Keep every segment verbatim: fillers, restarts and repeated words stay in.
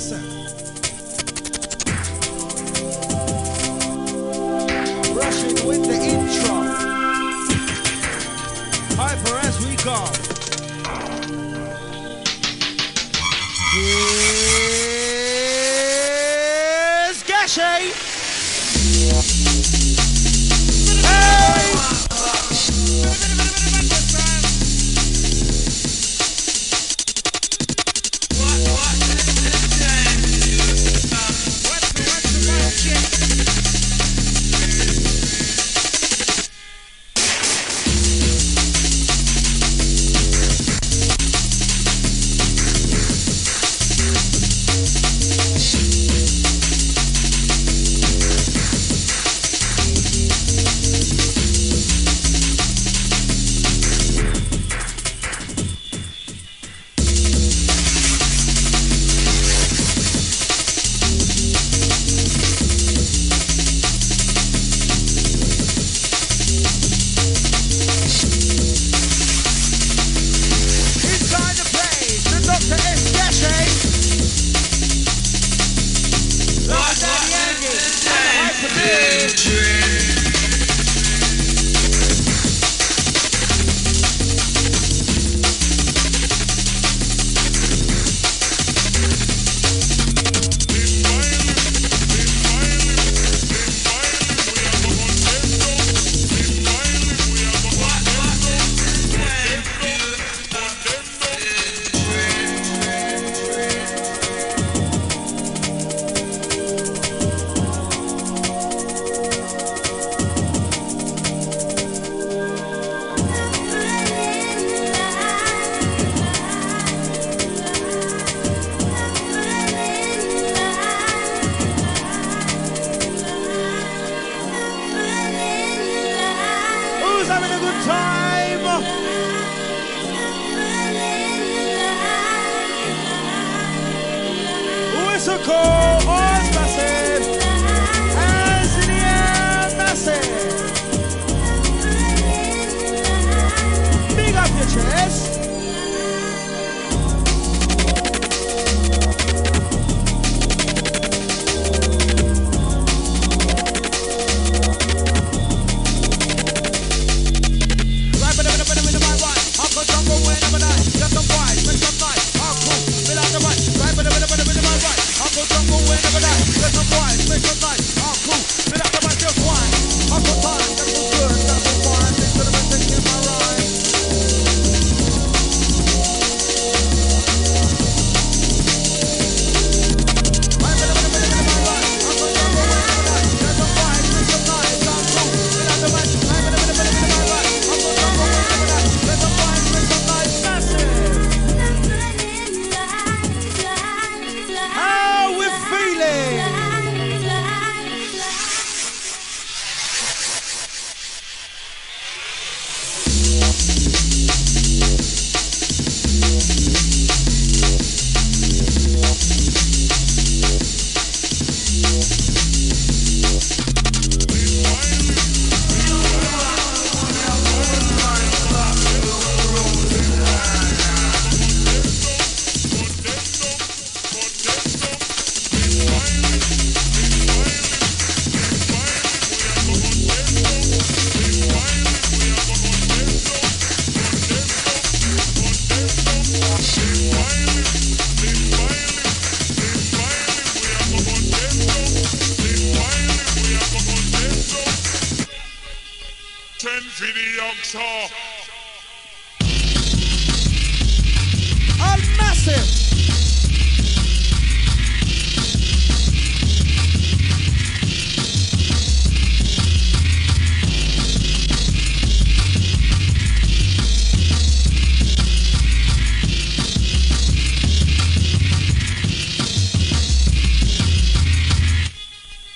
listen. Rushing with the intro. Hyper as we go. Here's Gashi. Hey!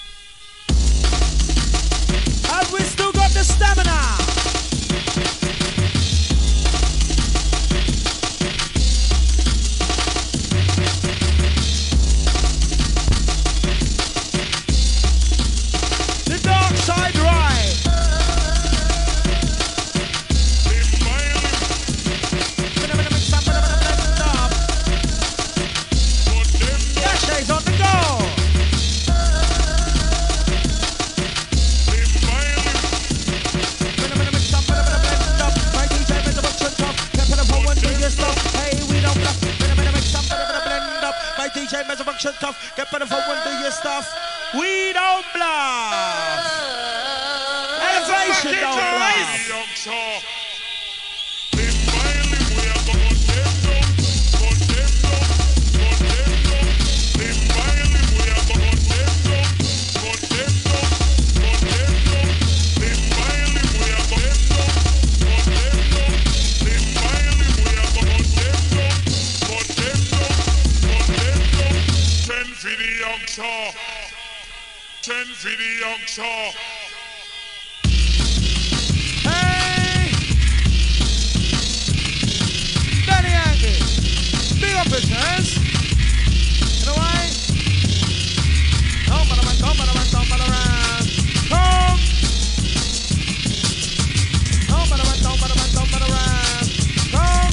Have we still got the stamina? your stuff. Hey, we don't bluff. When I'm gonna make somebody gonna blend up. My D J Mezzo function tough. Get better for one, do your stuff. We don't bluff. Elevation don't bluff. Ten for the young shaw. Hey! Danny Angie! Big up business! You know why? Come on, man, come on, man, come on around. Come! Come on, man, come on, man, come on around. Come!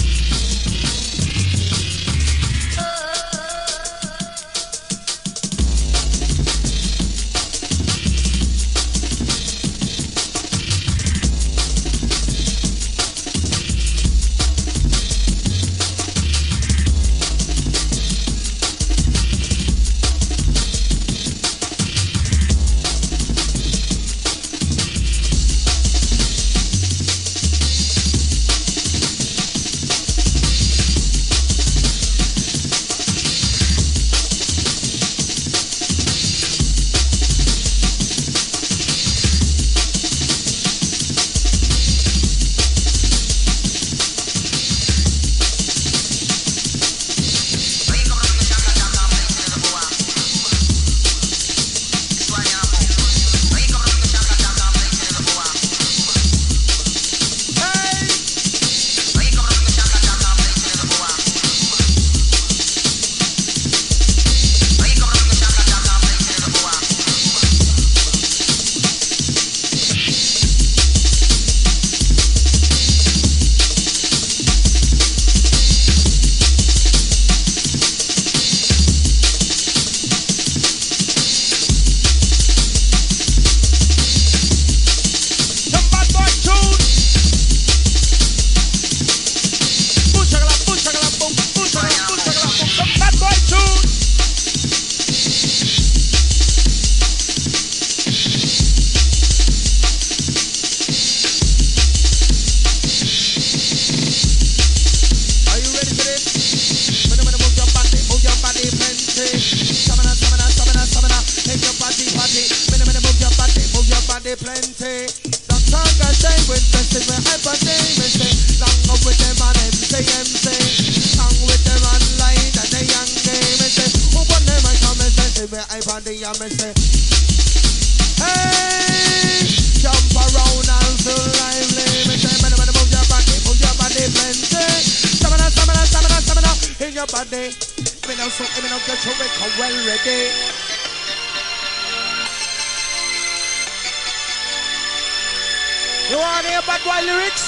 You want to hear bad boy lyrics?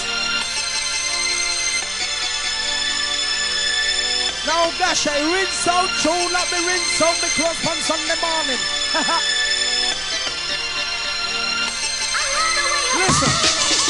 Now, gosh, I rinse out, tune, let me rinse out the clothes on Sunday morning. Listen.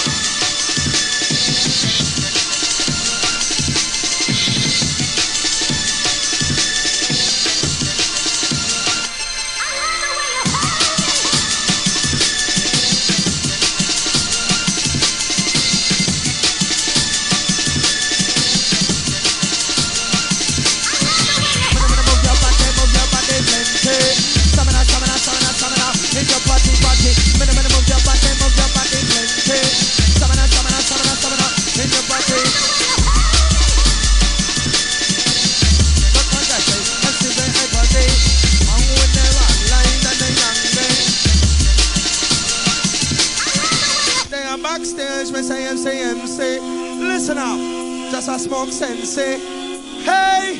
Listen up, just a smoke sensei. Hey!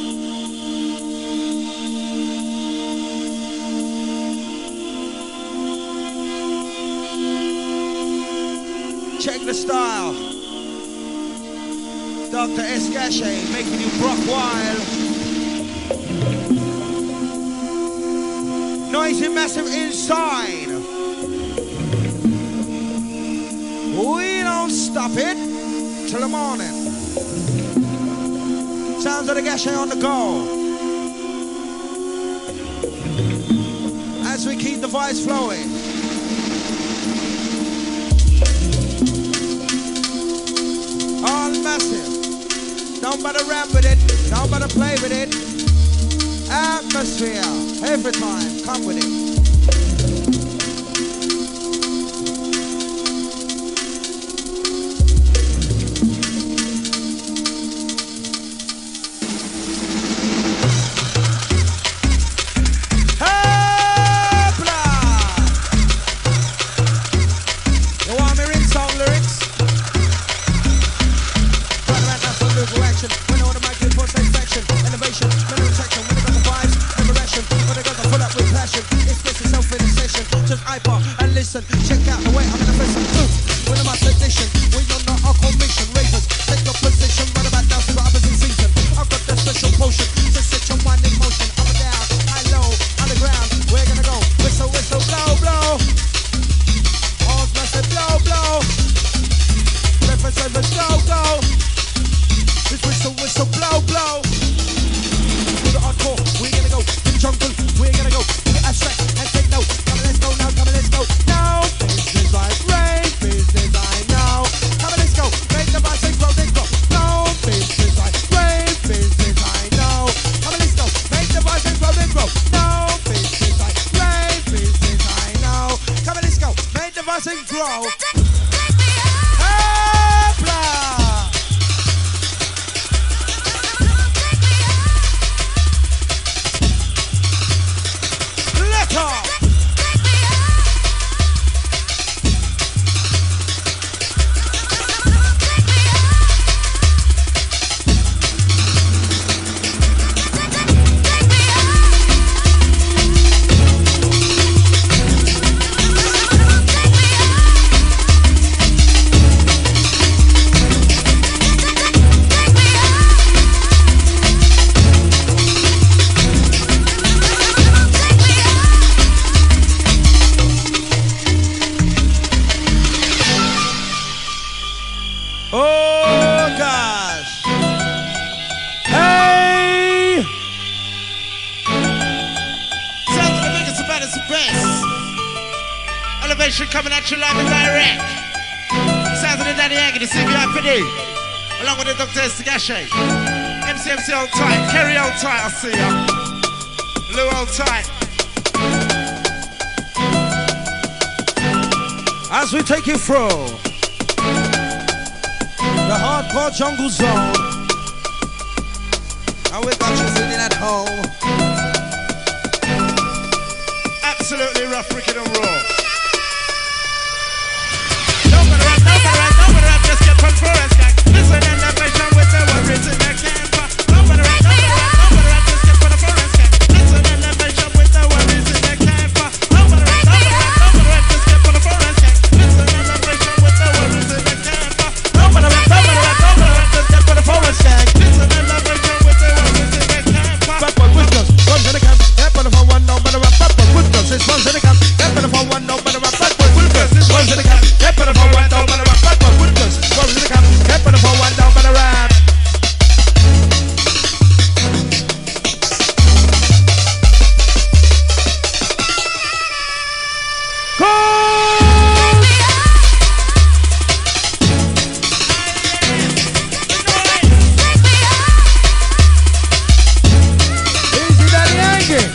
Check the style. Doctor Escache making you rock wild. Noisy massive inside. We don't stop it till the morning. Sounds of the Gashay on the go. As we keep the vibes flowing. All massive. Don't bother rap with it. Don't bother play with it. Atmosphere. Every time. Come with it. Check out the way I'm in a person. When am I sedition? When you're not our commission. Ravers, take your position. Right about now, see what happens in season. I've got the special potion to set your mind in motion. Up and down, high, low, underground. We're gonna go. Whistle, whistle, blow, blow. All's massive, blow, blow. Reference, reference, go, go. This whistle, whistle, blow, blow. To the hardcore, we're gonna go. In the jungle, we're gonna go. Abstract and take note. Come on, let's go now, come on, let's go. Grow. Let off. Coming at you live and direct. Sounds of the Daddy Yankee, the C B I P D, along with the Doctor Gashay. M C M C hold tight, Kerry hold tight, I see ya. Lou hold tight. As we take you through the hardcore jungle zone, and we got you sitting at home. Absolutely rough, wicked and raw. Forest gang, listen and the vision with the worries in the camper. Nobody right, nobody right, nobody right, just get for the forest gang. Listen and the vision with the worries in the camper. Nobody right, nobody right, nobody right, just get for the forest gang. Listen and the vision with the worries in the camper. Nobody right, nobody right, nobody right, just get for the forest gang. Listen and the vision with the worries in the camper. Bad boy whiskers, runs in the camp. Get for the phone one, nobody right. Bad boy whiskers, it's runs in the camp. Get for the phone one, nobody right. Bad boy whiskers, it's runs in the camp. Get for the phone one, nobody right. Bad boy whiskers, runs in the camp. Get for the phone one down by the ramp. Easy Daddy Yankee.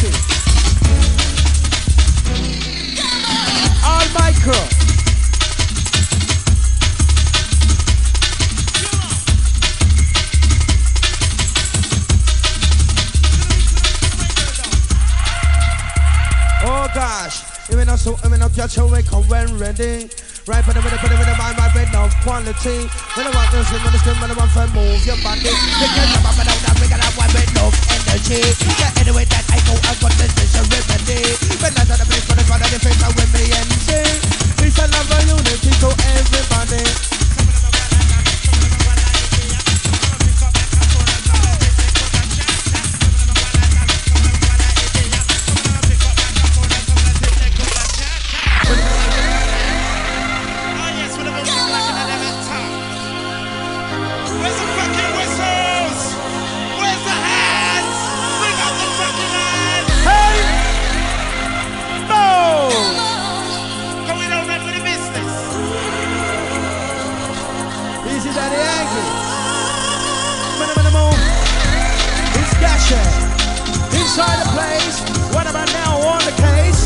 Yankee. All my crew. Oh gosh, even though so, even though catch a wake up when ready. Right, put it with it, put it with it, my mind, red of quality. When I want to swim on the stream, when I want to move your body. You can jump up and down, that we got that one with no energy. Yeah, anyway that I go, I got this special remedy. When I turn the place for the front of the face, I with me and see. Peace and love and unity to everybody. Inside the place, what about now on the case?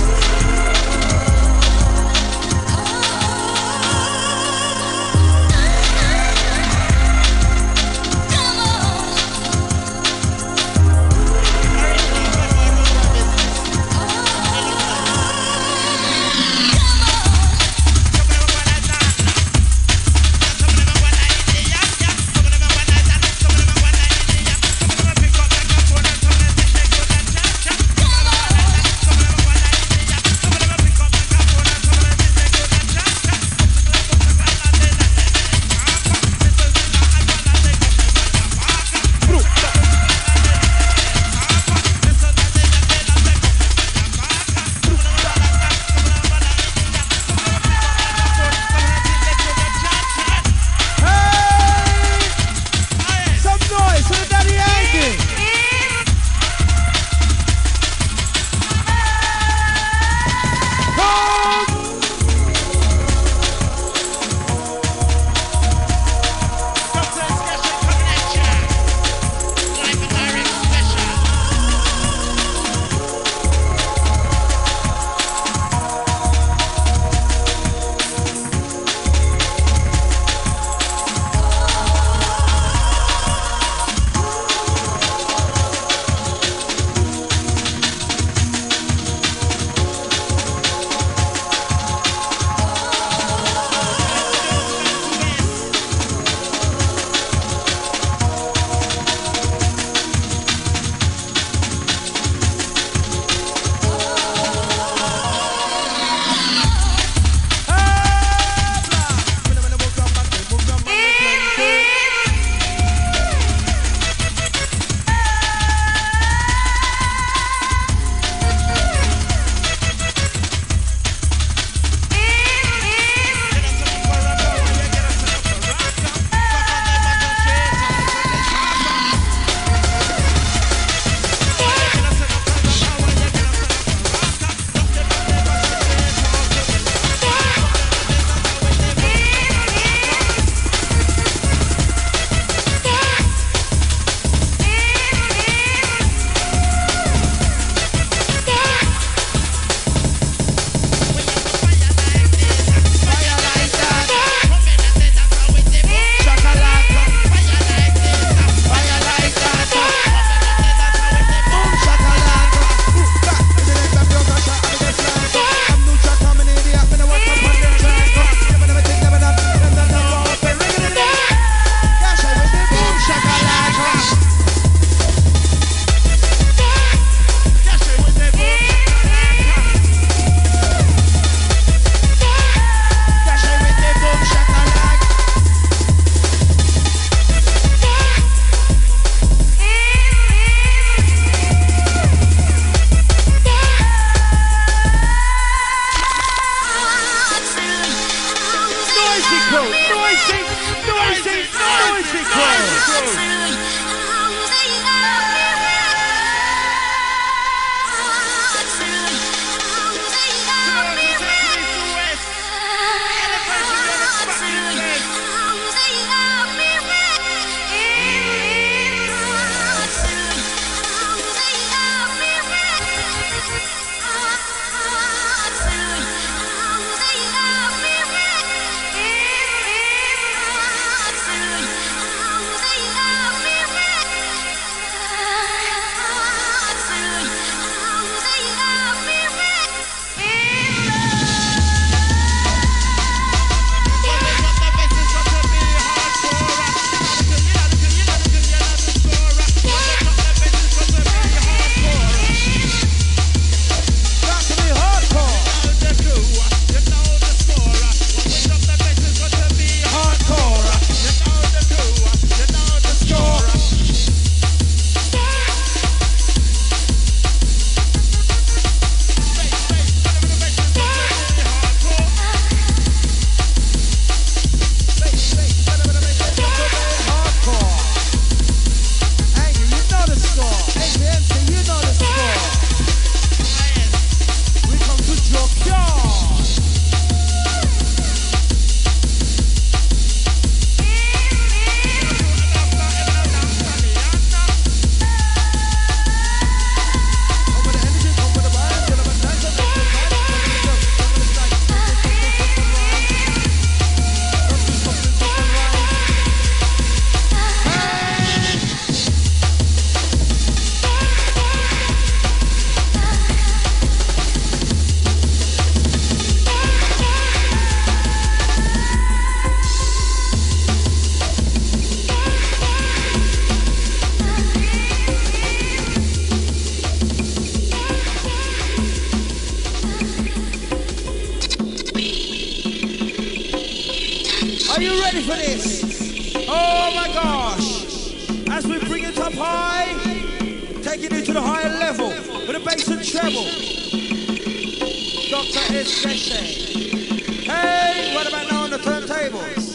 for this? Oh my gosh. As we bring it up high, taking it to the higher level with a bass and treble. Doctor Esqueshe. Hey, what about now on the turntables?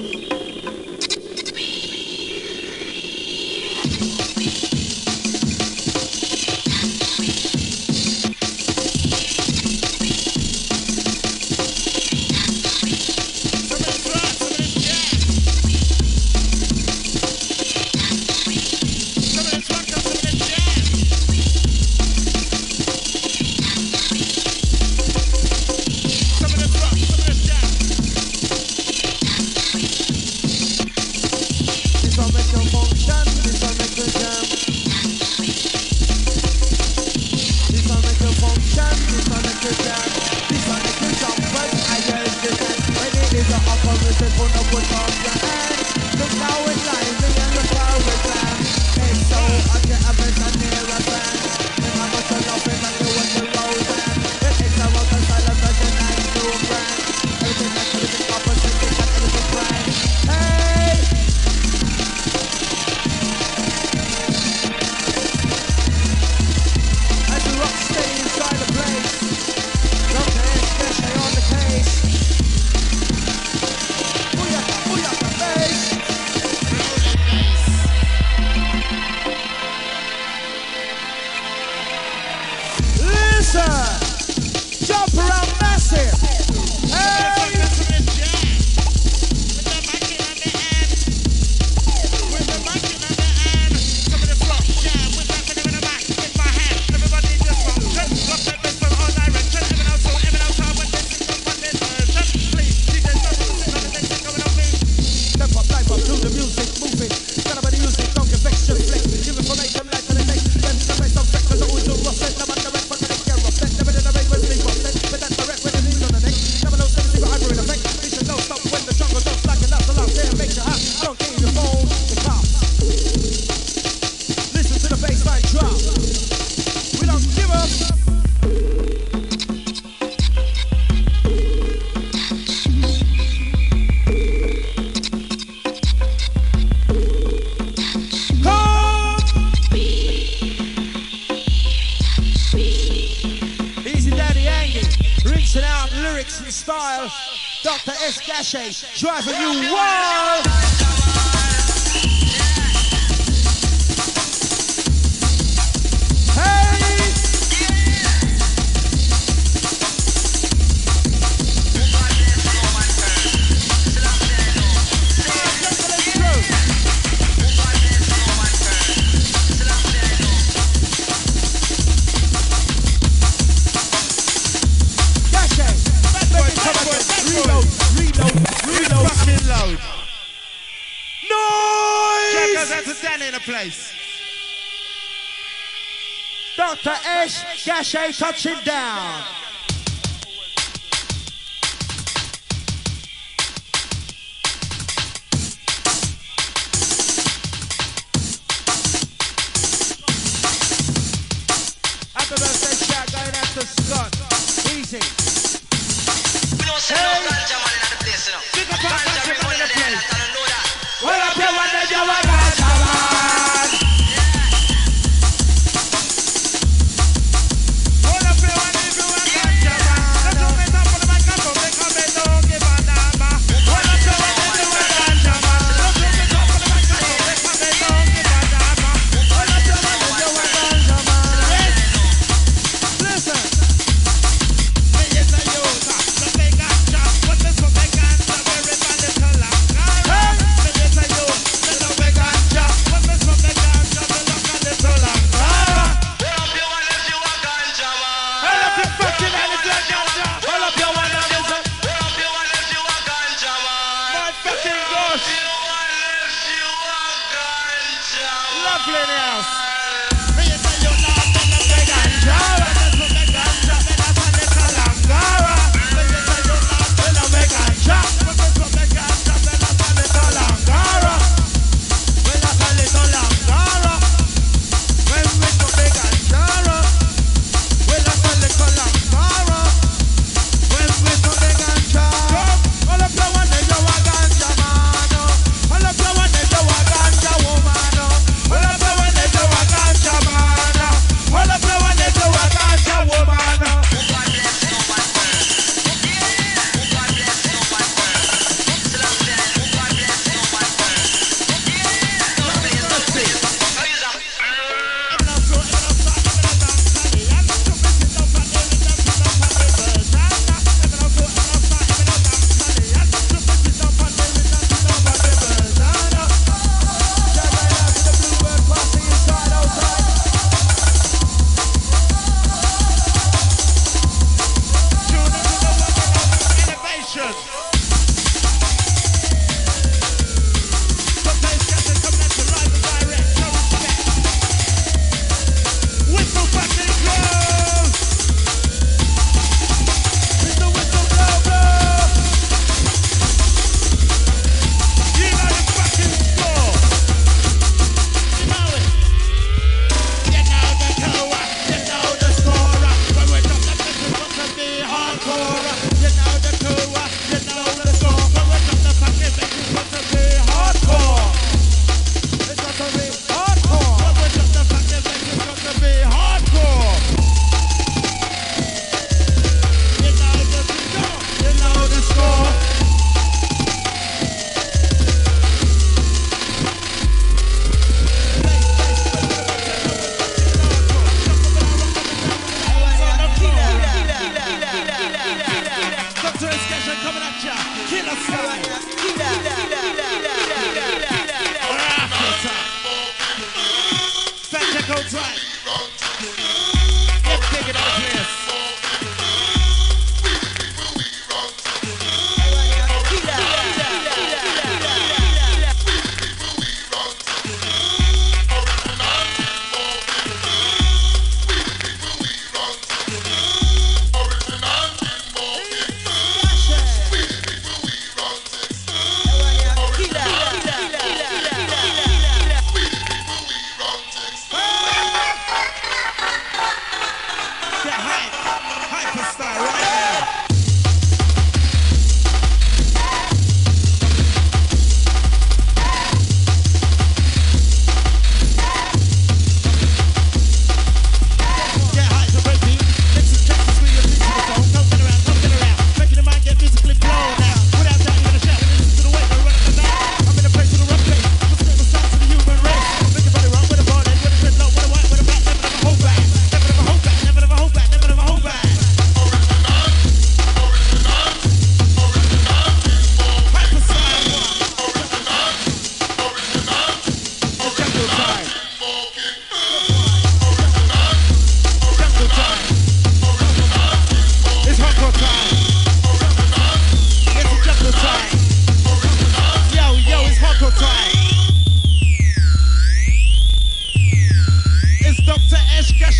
Doctor Esqueshe, driving you wild. Place. Doctor Esqueshe touching down. Happy birthday shout going out to Scott. Easy. We don't send no ganja man in the place, you know. Big up Ganja ganja man in the place. I don't know that. Well, up here, one day, you want ganja man. Hold up, play one, everyone.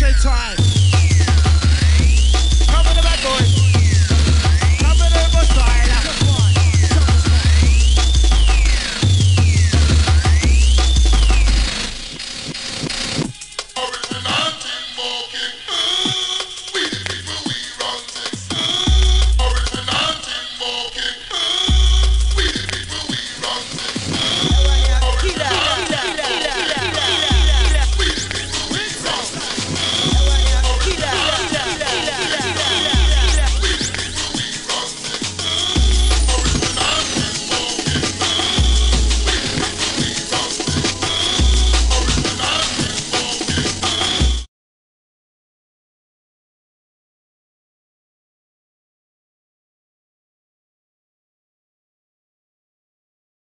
Ashtray time.